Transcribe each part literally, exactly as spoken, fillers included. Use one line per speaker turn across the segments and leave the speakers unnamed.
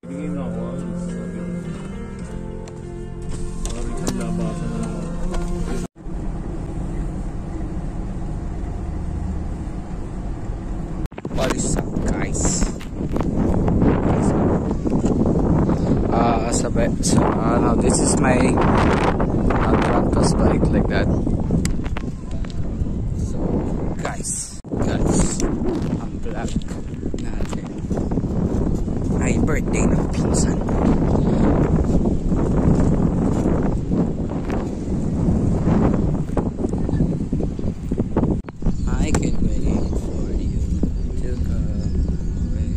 What is up, guys? Uh, so, so uh, now this is my Alcantara's bike, like that. So, guys, guys, ang vlog natin ay birthday ng pinsan. I can wait for you to come away.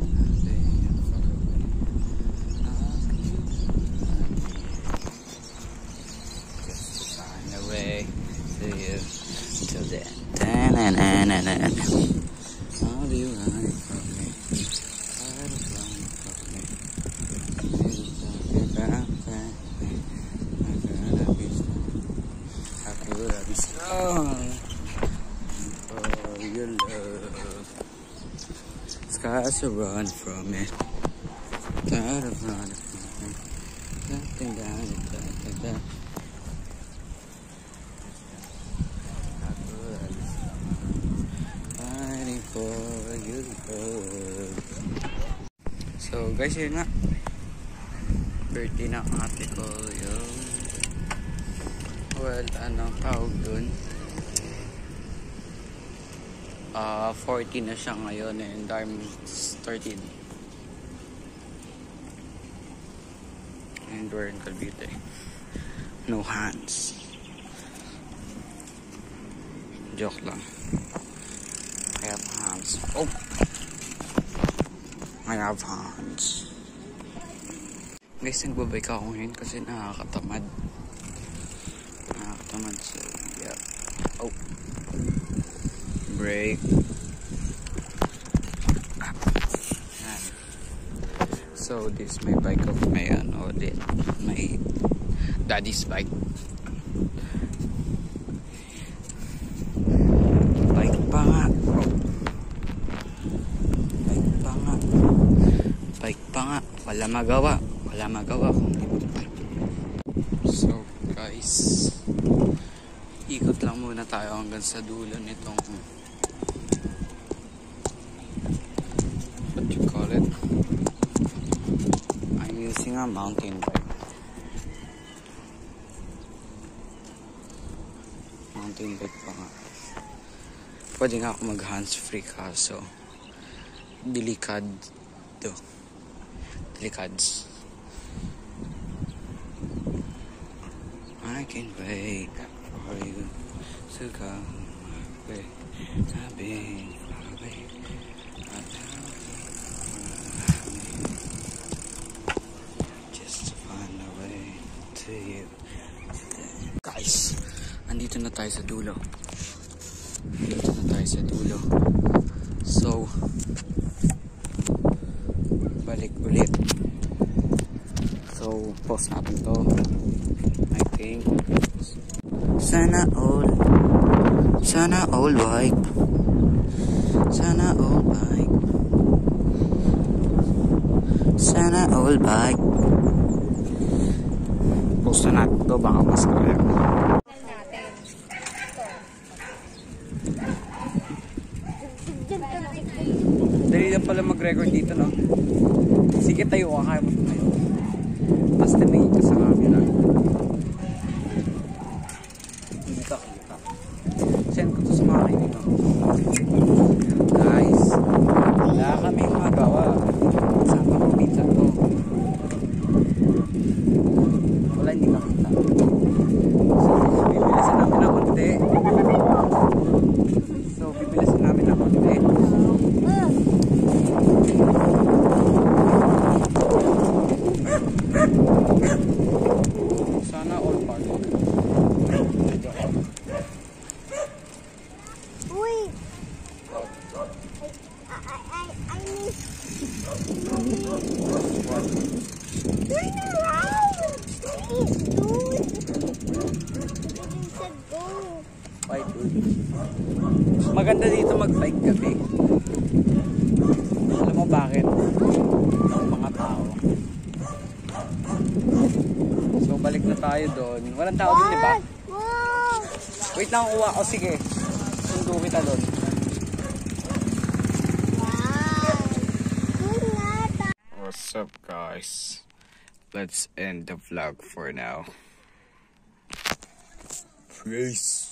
Just to find a way to you till then. Da-na-na-na-na. How do you run from me? Try to run from me. You're talking about that. How could I be strong? How could I be strong? Your love, skies are run from it. Tired of running from it. Nothing down, nothing down. Fighting for your love. So guys, yun nga. Birthday ng ate ko yung, well, ano tawag dun? Uh, fourteen na siya ngayon and I'm thirteen. And we're in Cavite. No hands. Joke lang. I have hands. Oh! I have hands. Guys, nagbabay ka ako ngayon kasi nakakatamad. Nakakatamad. So, yeah. Oh! Break. So this is my bike of my ano din, my daddy's bike. Bike pa nga. Bike pa nga. Bike pa nga. Wala magawa. Wala magawa kung di mo bike. So guys, ikot lang muna tayo hanggang sa dulo nitong what you call it. I'm using a mountain bike. Mountain bike pa nga. Pwede nga ako mag hands free kaso delikado. Delikads. I can wait for you to come away. I've been far away. Just to find a way to you. Guys, andito na tayo sa dulo. Andito na tayo sa dulo. So, balik ulit. So, pause natin to. I think. Sana all. Sana all bike. Sana all bike. Sana all bike. Pause na natin to. Baka mas kaya. Dali lang pala mag-record dito, no? Sige, tayo ka. Kaya mo tayo. Basta may ka sa camera. Hindi ka kita. Send ko to sa mga kaibigan. Guys, wala kaming magawa. Sama ko pinsan ko. Wala, hindi ka kita. So, bibilisan namin ng konti. So, bibilisan namin ng konti. Sana all park.
Wait. I I I need. Turn around. Please, dude. You said go.
Why, dude? Maganda dito mag-bike gabi. Alam mo bakit? Ang mga tao. tayo doon. Walang tao doon, di ba?
Wow!
Wait lang, kuha ko. Sige. Sundo kita doon.
Wow! Doon nga tayo.
What's up, guys? Let's end the vlog for now. Peace.